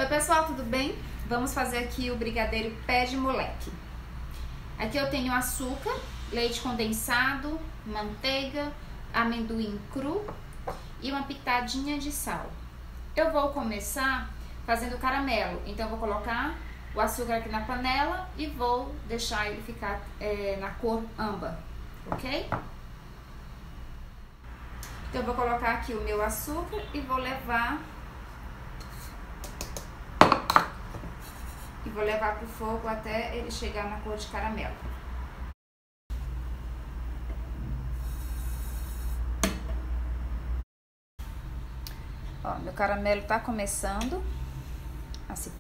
Oi pessoal, tudo bem? Vamos fazer aqui o brigadeiro pé de moleque. Aqui eu tenho açúcar, leite condensado, manteiga, amendoim cru e uma pitadinha de sal. Eu vou começar fazendo caramelo, então eu vou colocar o açúcar aqui na panela e vou deixar ele ficar na cor âmbar, ok? Então eu vou colocar aqui o meu açúcar e vou levar pro fogo até ele chegar na cor de caramelo. Ó, meu caramelo tá começando a se...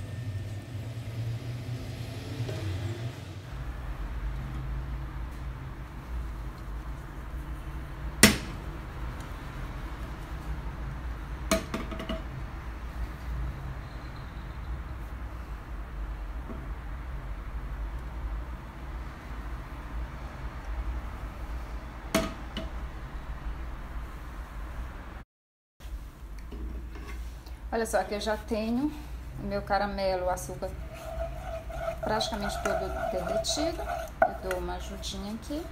Olha só, aqui eu já tenho o meu caramelo, o açúcar praticamente todo derretido. Eu dou uma ajudinha aqui.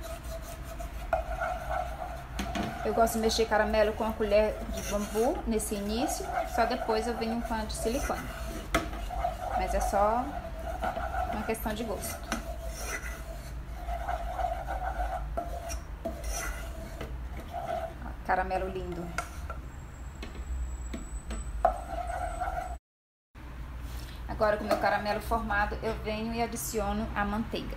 Eu gosto de mexer caramelo com a colher de bambu nesse início, só depois eu venho com a de silicone. Mas é só uma questão de gosto. Ó, caramelo lindo. Agora, com o meu caramelo formado, eu venho e adiciono a manteiga.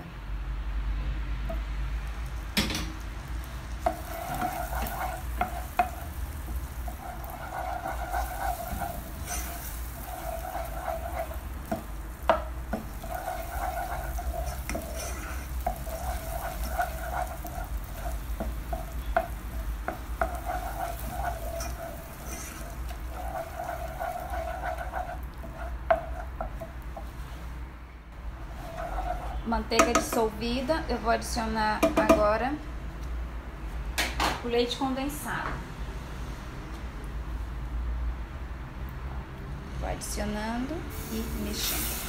Manteiga dissolvida, eu vou adicionar agora o leite condensado. Vou adicionando e mexendo.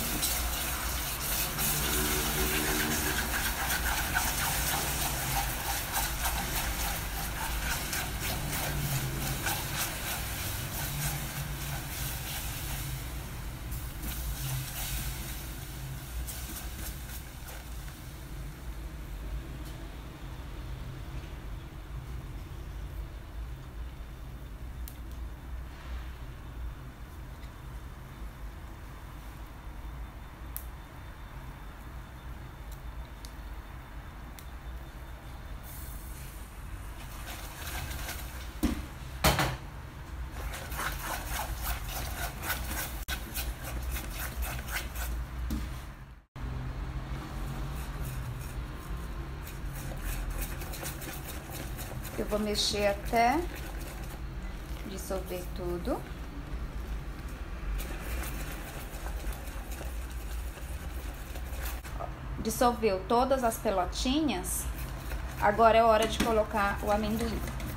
Eu vou mexer até dissolver tudo. Dissolveu todas as pelotinhas, agora é hora de colocar o amendoim.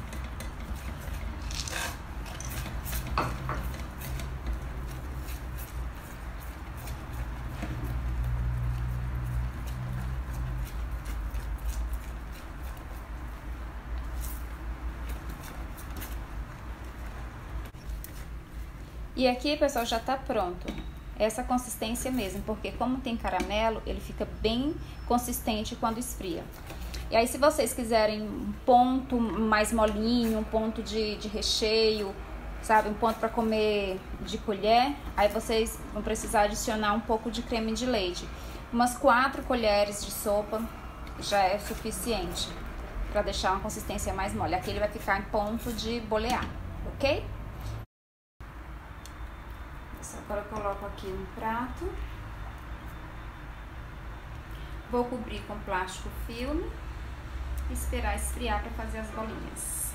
E aqui, pessoal, já tá pronto. Essa consistência mesmo, porque como tem caramelo, ele fica bem consistente quando esfria. E aí, se vocês quiserem um ponto mais molinho, um ponto de recheio, sabe? Um ponto para comer de colher, aí vocês vão precisar adicionar um pouco de creme de leite. Umas 4 colheres de sopa já é suficiente para deixar uma consistência mais mole. Aqui ele vai ficar em ponto de bolear, ok? Agora eu coloco aqui no prato. Vou cobrir com plástico filme e esperar esfriar para fazer as bolinhas.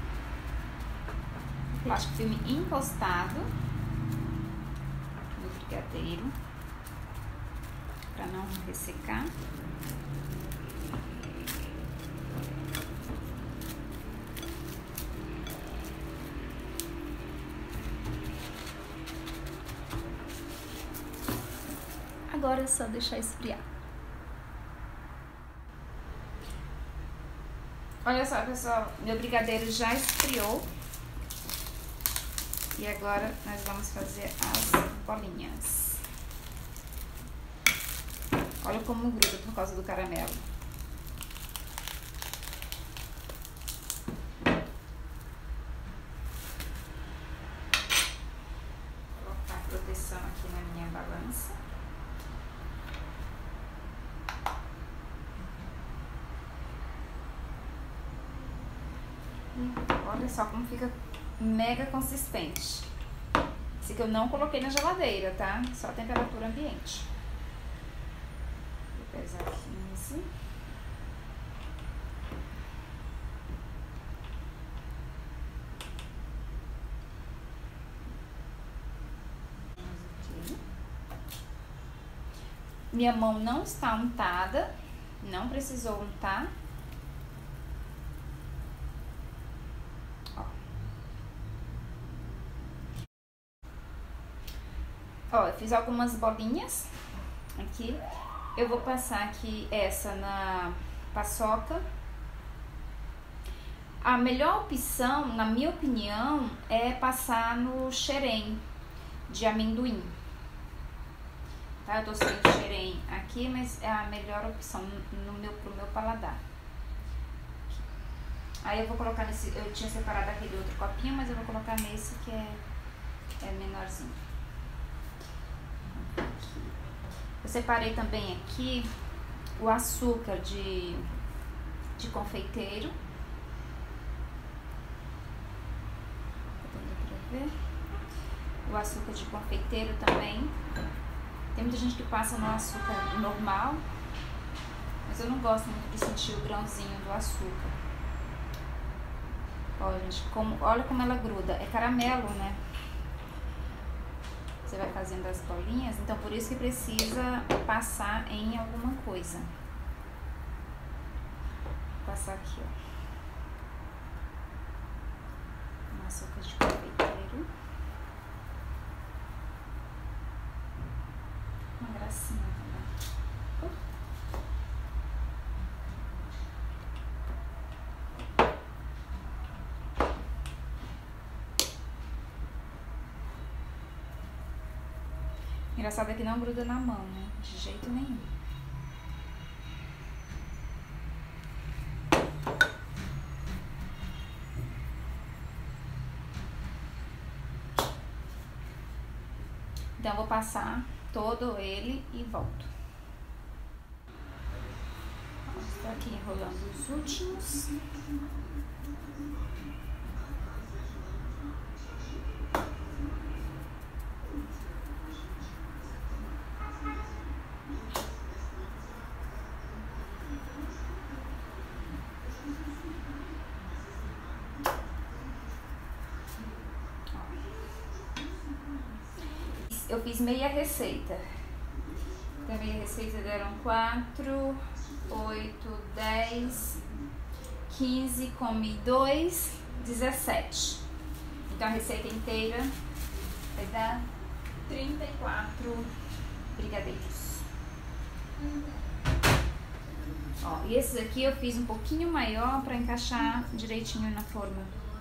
Plástico filme encostado no brigadeiro para não ressecar. Agora é só deixar esfriar. Olha só, pessoal, meu brigadeiro já esfriou. E agora nós vamos fazer as bolinhas. Olha como gruda por causa do caramelo. Vou colocar a proteção aqui na minha balança. Olha só como fica mega consistente. Esse aqui eu não coloquei na geladeira, tá? Só a temperatura ambiente. Vou pesar 15. Minha mão não está untada, não precisou untar. Ó, eu fiz algumas bolinhas aqui. Eu vou passar aqui essa na paçoca. A melhor opção, na minha opinião, é passar no xerém de amendoim. Tá? Eu tô sem xerém aqui, mas é a melhor opção pro meu paladar. Aí eu vou colocar nesse... Eu tinha separado aquele outro copinho, mas eu vou colocar nesse que é menorzinho. Eu separei também aqui o açúcar de confeiteiro. Tá dando pra ver? O açúcar de confeiteiro também. Tem muita gente que passa no açúcar normal, mas eu não gosto muito de sentir o grãozinho do açúcar. Olha, gente, olha como ela gruda. É caramelo, né? Você vai fazendo as bolinhas, então por isso que precisa passar em alguma coisa. Vou passar aqui, ó. Um açúcar de confeiteiro. Uma gracinha também. Engraçado é que não gruda na mão, né? De jeito nenhum. Então, eu vou passar todo ele e volto. Estou aqui enrolando os últimos. Eu fiz meia receita. Da meia receita deram 4, 8, 10, 15, come 2, 17. Então a receita inteira vai dar 34 brigadeiros. Ó, e esses aqui eu fiz um pouquinho maior para encaixar direitinho na forma.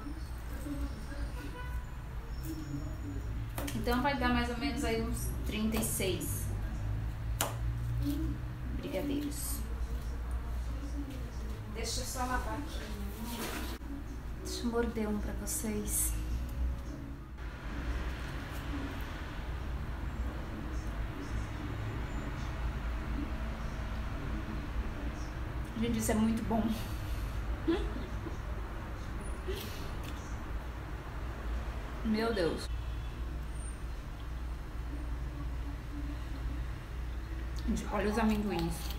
Então vai dar mais ou menos aí uns 36 brigadeiros. Deixa eu só lavar aqui. Deixa eu morder um pra vocês. Gente, isso é muito bom. Meu Deus. Olha os amendoins.